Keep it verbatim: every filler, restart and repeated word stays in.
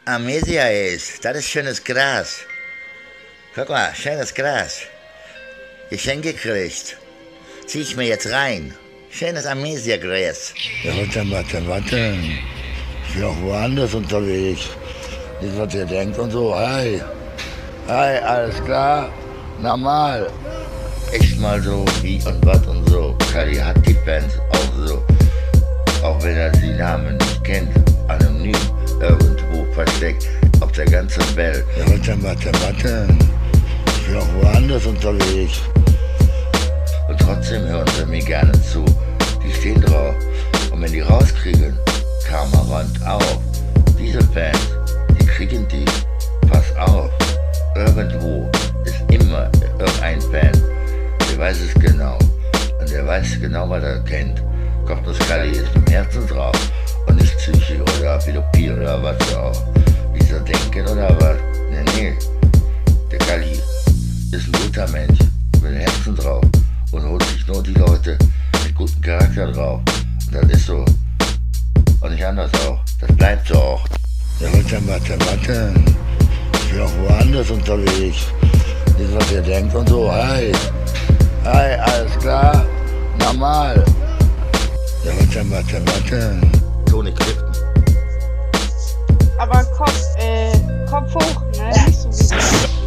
Amesia ist. Das ist schönes Gras. Guck mal, schönes Gras. Geschenk gekriegt. Zieh ich mir jetzt rein. Schönes Amesia-Gras. Ja, warte, warte, warte. Ich bin auch woanders unterwegs. Nicht, was ihr denkt und so. Hi. Hi, alles klar? Normal. Echt mal so wie und was und so. Kali hat die Fans auch so. Auch wenn er die Namen nicht kennt. Anonym, irgendwo versteckt. Auf der ganzen Welt. Ja, warte, warte, warte. Ich bin auch woanders unterwegs. Und trotzdem hören sie mir gerne zu. Die stehen drauf. Und wenn die rauskriegen, Karma räumt auf. Diese Fans, die kriegen die. Pass auf. Irgendwo ist immer irgendein Fan. Der weiß es genau. Und der weiß genau, was er kennt. Cottbus Kali ist im Herzen drauf. Und nicht psychisch oder Philosophie oder was auch. Wie sie denken oder was. Nee, nee. Der Kali ist ein guter Mensch. Mit dem Herzen drauf. Und holt sich nur die Leute mit gutem Charakter drauf. Und das ist so. Und nicht anders auch. Das bleibt so auch. Ja, warte, warte, warte. Ich bin auch woanders unterwegs. Nicht, was ihr denkt und so. Hi. Hi, alles klar? Normal. Ja, warte, warte, warte. Toni Clifton. Aber Kopf, äh, Kopf hoch, ne? Nicht so wie